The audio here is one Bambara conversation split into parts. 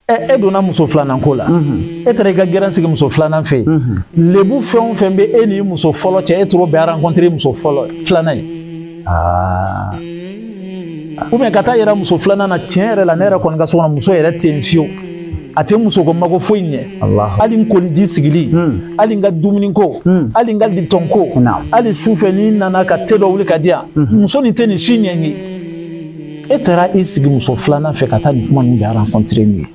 e donna muso filanan ko la e taara I ka gɛrɛn sigi muso filanan fɛ lebu fɛn o fɛn bɛ e ni muso fɔlɔ cɛ e t'o bɛɛ rencontrer muso fɔlɔ filanan ye ou bien ka taa yɛrɛ muso filanan na tiɲɛ yɛrɛ la ne yɛrɛ kɔni ka so kɔnɔ muso yɛrɛ tɛ yen fiyewu a tɛ muso ko mago foyi ɲɛ hali n koliji sigili hali n ka dumuni ko hali n ka lipton ko hali sufɛ n'i nana ka te dɔ wuli ka di yan muso nin tɛ nin si ɲɛ ye e taara I sigi muso filanan fɛ ka taa nin kuma ninnu bɛɛ rencontrer nin ye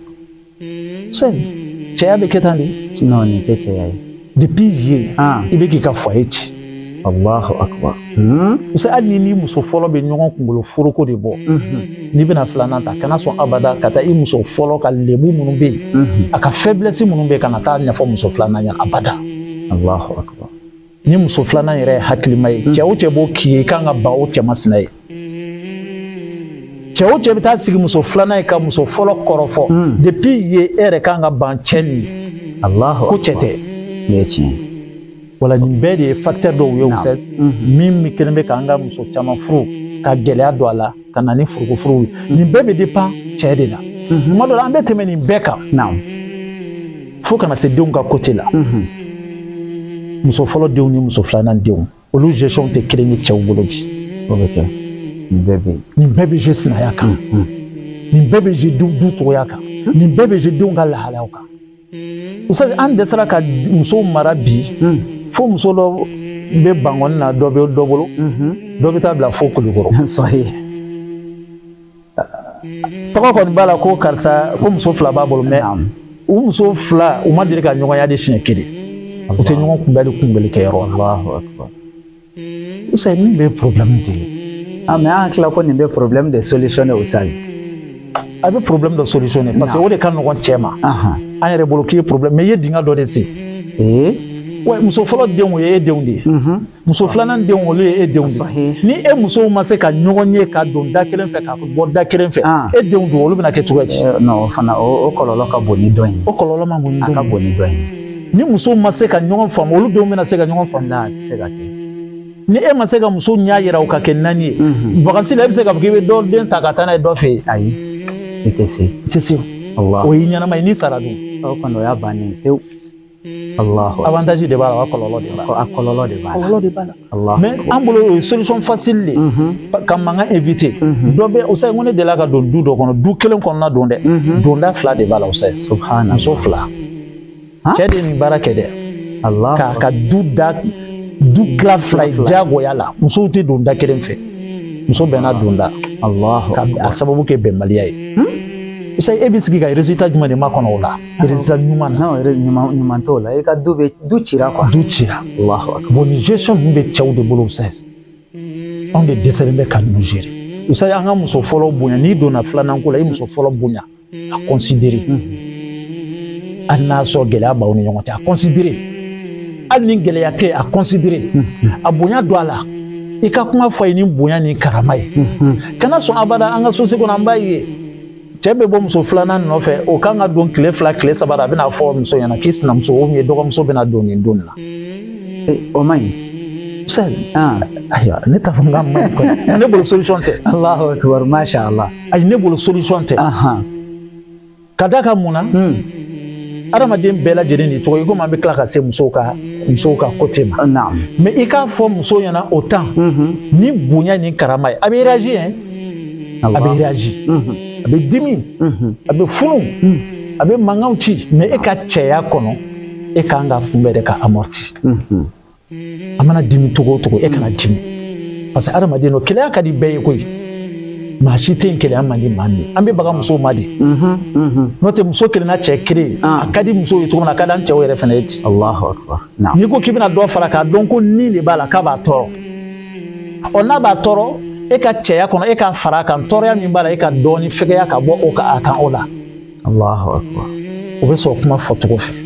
cɛya bɛ kɛ tan de non nin tɛ cɛya ye depuis yen I bɛ k'i ka foyer ci Allahu akbar hali ni muso fɔlɔ bɛ ɲɔgɔn kunkolo foroko de bɔ n'i bɛna filanan ta kana sɔn abada ka taa I muso fɔlɔ ka lebu minnu bɛ yen a ka faiblesse minnu bɛ yen kana taa ɲɛfɔ muso filanan ɲɛna abada Allahu akbar ni muso filanan yɛrɛ ye hakilima ye cɛ o cɛ b'o k'i ye I kan ka ban o cɛ masina ye cɛ o cɛ bɛ taa sigi muso filanan ye ka muso fɔlɔ kɔrɔfɔ depuis yen e yɛrɛ kan ka ban cɛ nin ko cɛ tɛ ne ye tiɲɛ wala nin bɛɛ de ye facteur dɔw ye Ustaz min kelen bɛ k'an ka muso caman furu ka gɛlɛya don a la ka na ni furuko furu ye nin bɛɛ bɛ dépend cɛ de la tuma dɔ la an bɛ tɛmɛ nin bɛɛ kan fo kana se denw ka côté la muso fɔlɔ denw ni muso filanan denw olu gestion tɛ kelen ye cɛw bolo bi o bɛ kɛ nin bɛɛ bɛ jouer sinaya kan nin bɛɛ bɛ jouer du cogoya kan nin bɛɛ bɛ jouer denw ka lahalayaw kan Ustaz an dɛsɛra ka musow mara bi fo muso dɔ bɛ bangɔni na dɔ bɛ dɔ bolo dɔ bɛ taa bila fo Kulukɔrɔ tɔgɔ kɔni b'a la ko karisa ko muso fila b'a bolo mais u muso fila u ma deli ka ɲɔgɔnya de siɲɛ kelen u tɛ ɲɔgɔn kunbɛli kɛ yɔrɔ la Ustaz nin bɛ problème de ye mais an hakili la ko nin bɛ problème de solutionner Ustaz a bɛ problème dɔ solutionner parce que o de ka nɔgɔn cɛ ma an yɛrɛ bolo k'i ye problème mais i ye dingɛ dɔ de sen ouais muso fɔlɔ denw ye e denw de ye muso filanan denw olu ye e denw de ye ni e musow ma se ka ɲɔgɔn ye ka don da kelen fɛ ka bɔ da kelen fɛ e denw don olu bɛna kɛ cogo di non o fana o kɔlɔlɔ ka bon ni dɔ in o kɔlɔlɔ ma bon ni dɔ in a ka bon ni dɔ in ni musow ma se ka ɲɔgɔn faamu olu denw bɛna se ka ɲɔgɔn faamu a tɛ se ka kɛ ni e ma se ka muso ɲɛ yira o ka kɛ naani ye vacances la e bɛ se ka fɔ k'i bɛ dɔ den ta ka taa n'a ye dɔ fɛ yen ayi i tɛ se o y'i ɲɛnama ye n'i sara dun o kɔni o y'a bannen pewu avantage de b'a la wa kɔlɔlɔ de b'a la kɔlɔlɔ de b'a la mais an bolo o ye solution facile de ka mankan éviter dɔ bɛ Ustaz ko ne delila ka don du dɔ kɔnɔ du kelen kɔnɔna don dɛ donda fila de b'a la Ustaz subhanallah muso fila cɛ de nin baara kɛ dɛ ka du tila fila ye diyagoya la musow tɛ don da kelen fɛ muso bɛnna donda ka a sababu kɛ bɛnbaliya ye Ustaz e bɛ sigi ka résultat jumɛn de ma kɔnɔ o la résultat ɲuman na ɲuman t'o la i ka du cira quoi du cira bon ni gestion min bɛ cɛw de bolo Ustaz anw de dɛsɛlen bɛ ka ninnu gérer Ustaz an ka muso fɔlɔ bonya n'i donna filanan ko la i muso fɔlɔ bonya a considérer hali n'a sɔrɔ gɛlɛya b'aw ni ɲɔgɔn cɛ a considérer hali ni gɛlɛya tɛ a considérer a bonya don a la i ka kuma fɔ a ye ni bonya ni karama ye kana sɔn abada an ka société kɔnɔ an b'a ye cɛ bɛ bɔ muso filanan nɔfɛ o kan ka don tile fila tile saba a bɛna fɔ muso ɲɛna k'i sinamuso ou bien dɔgɔmuso bɛna don nin don na o man ɲi Ustaz ayiwa ne t'a fɔ n k'a man ɲi kɔni ne bolo solution tɛ Allahu akbar masha Allah ayi ne bolo solution tɛ ka d'a kan mun na adamaden bɛɛ lajɛlen ni cogo i komi an bɛ tila ka se musow ka côté ma mais i k'a fɔ muso ɲɛna o temps ni bonya ni karama ye a bɛ réagir a bɛ réagir a bɛ dimi a bɛ funu a bɛ mankanw ci mais e ka cɛya kɔnɔ e kan ka kunbɛn de ka amorti a mana dimi cogo o cogo e kana dimi parce que adamaden no kɛlɛya ka di bɛɛ ye koyi maa si tɛ yen kɛlɛya man di maa min an bɛ baga musow ma de n'o tɛ muso kelen na cɛ kelen a ka di musow ye cogo min na a ka di an cɛw yɛrɛ fana ye ten Allahu akbar n'i ko k'i bɛna dɔ fara k'a dɔn ko nin de b'a la k'a b'a tɔɔrɔ ɔ n'a b'a tɔɔrɔ e ka cɛya kɔnɔ e ka fara a kan tɔɔrɔya min b'a la e ka dɔɔni fɛgɛya ka bɔ o kan a kan o la Allahu akbar o bɛ sɔrɔ kuma fɔcogo fɛ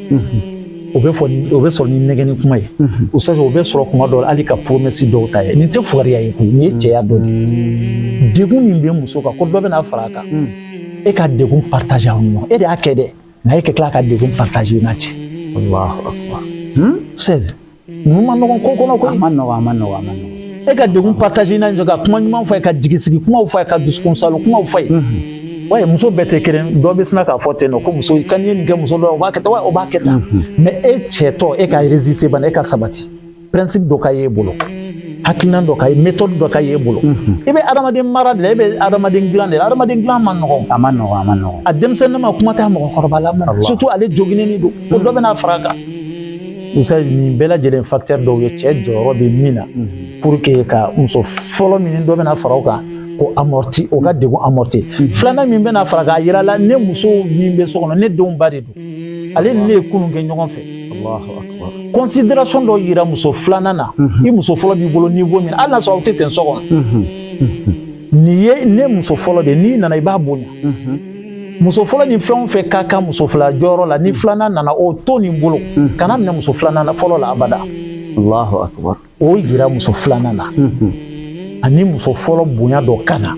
o bɛ sɔrɔ ni nɛgɛnni kuma ye o bɛ sɔrɔ kuma dɔw la hali ka promesse dɔw ta ye nin tɛ fugariya ye koyi nin ye cɛya dɔ de degun min bɛ muso kan ko dɔ bɛna fara a kan e ka degun partage aw ni ɲɔgɔn e de y'a kɛ dɛ nka e ka tila ka degun partage n'a cɛ Allahu akbar Ustaz ninnu ma nɔgɔn ko kɔnɔ koyi a ma nɔgɔn e ka degun partage n'a ɲɔgɔn ka kuma ɲuman fɔ a ye ka jigisigi kumaw fɔ a ye ka dusukun salo kumaw fɔ a ye Ouais, muso bete kelen do be sina ka fote no ko muso kan yen nge muso do ba keta wa o ba keta mais e cheto e ka résister ban e ka sabati principe do ka yebolo hakilnan do ka méthode do ka yebolo e be adamaden mara de e be adamaden glan man no amano adem sen ma kuma ta mo khorbala man surtout ale jogine ni do o do be na fraka usay ni bela jelen facteur do ye che joro be mina pour que ka muso folo min do be na faraka ko amorti o ga dego amorti flana min be na faraka yira la ne muso min be so kono ne don bari do ale ne kunu nge nyogon fe Allahu akbar considération do yira muso flana na I muso folo bi bolo niveau min ala so tete so kono ni ye ne muso folo de ni nana iba bonya muso folo ni fɛn fɛ kaka muso fila jɔyɔrɔ la ni filana nana o to nin bolo kana minɛ muso filana na fɔlɔ la abada Allahu akbar o yira muso filana na ani muso fɔlɔ bonya dɔ kana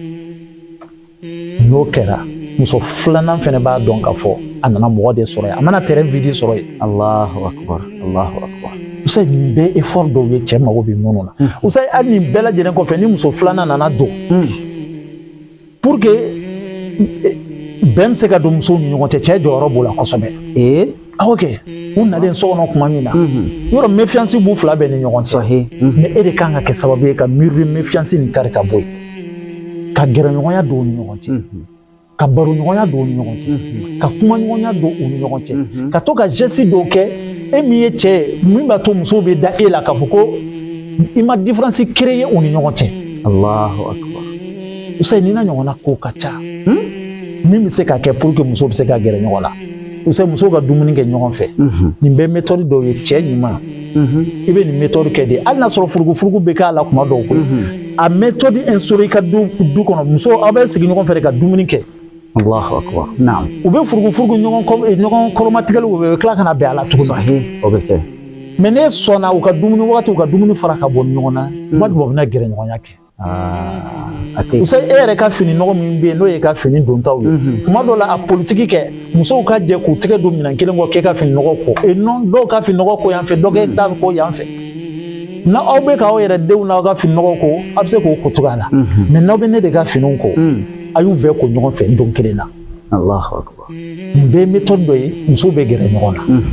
n'o kɛra muso filana fɛnɛ b'a dɔn ka fɔ a nana mɔgɔ de sɔrɔ ye a mana terrain vide sɔrɔ ye Allahu akbar usa nin bɛɛ effort dɔw ye cɛ mago bɛ minnu na usa hali nin bɛɛ lajɛlen kɔfɛ ni muso filana nana don pour que bɛn se ka don musow ni ɲɔgɔn cɛ jɔyɔrɔ b'o la kosɛbɛ ok u nalen so kɔnɔ kuma min na yɔrɔ méfiance b'u fila bɛɛ ni ɲɔgɔn cɛ mais e de kan ka kɛ sababu ye ka mur méfiance nin kari ka bɔ yen ka gɛrɛɲɔgɔnya don u ni ɲɔgɔn cɛ ka baroɲɔgɔnya don u ni ɲɔgɔn cɛ ka kumaɲɔgɔnya don u ni ɲɔgɔn cɛ ka to ka geste dɔw kɛ e min ye cɛ min b'a to musow bɛ da e la k'a fɔ ko i ma différence créer u ni ɲɔgɔn cɛ Allahu akbar usayi ni na ɲɔgɔnna ko ka ca min bɛ se ka kɛ pour que muso bɛ se ka gɛrɛ ɲɔgɔn na usayi muso ka dumuni kɛ ɲɔgɔn fɛ nin bɛɛ méthode dɔw ye cɛ ɲuman i bɛ nin méthode kɛ de hali n'a sɔrɔ furugu bɛ k'a la kuma dɔw ko a méthode instauré i ka du kɔnɔ muso aw bɛ sigi ɲɔgɔn fɛ de ka dumuni kɛ Allahu akbar naam u bɛ furugu ɲɔgɔn kɔrɔmatigɛli u bɛ tila ka na bɛn a la tuguni o bɛ kɛ mais ne sɔnna u ka dumuni wagati u ka dumuni fara ka bɔ ɲɔgɔn na kuma dɔw bɛ na gɛrɛ ɲɔgɔnya kɛ usayi e yɛrɛ ka fini nɔgɔ min bɛ yen n'o ye ka fini dontaw ye kuma dɔw la a politiki kɛ musow ka jɛ k'u tɛgɛ don minɛn kelen kɔ k'e ka fini nɔgɔ ko non dɔw ka fini nɔgɔ ko yan fɛ dɔ k'e ta ko yan fɛ na aw bɛ k'aw yɛrɛ denw n'aw ka fini nɔgɔ ko a bɛ se k'o ko cogoya la mais n'aw bɛ ne de ka finiw ko a y'u bɛɛ ko ɲɔgɔn fɛ don kelen na Allahu akbar nin bɛɛ ye méthode dɔ ye musow bɛ gɛrɛ ɲɔgɔn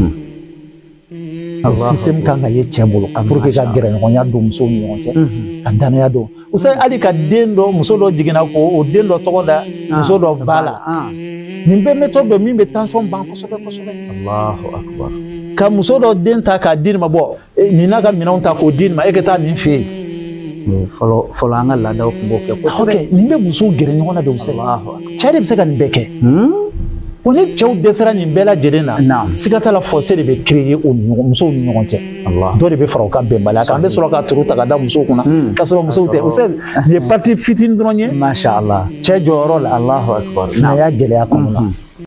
na système kan ka ye cɛ bolo pour que ka gɛrɛ ɲɔgɔnya don musow ni ɲɔgɔn cɛ ka danaya don usayi hali ka den dɔ muso dɔ jiginna ko o den dɔ tɔgɔ da muso dɔ ba la nin bɛɛ méthode dɔ min bɛ tension ban kosɛbɛ kosɛbɛ Allahu akbar ka muso dɔ den ta k'a di nin ma bɔ nin n'a ka minɛnw ta k'o di nin ma e ka taa nin fɛ yen fɔlɔ an ka laadaw tun b'o kɛ kosɛbɛ nin bɛ musow gɛrɛ ɲɔgɔn na de usayi cɛ de bɛ se ka nin bɛɛ kɛ ko ni cɛw dɛsɛra nin bɛɛ lajɛlen na siga t'a la fossé de bɛ créer o musow ni ɲɔgɔn cɛ dɔ de bɛ fara o ka bɛnbaliya kan an bɛ sɔrɔ ka turu ta ka da musow kunna k'a sɔrɔ musow tɛ usayi nin ye partie fitinin dɔrɔn ye masha Allah cɛ jɔyɔrɔ la Allahu akbar sinaya gɛlɛya kɔnɔ na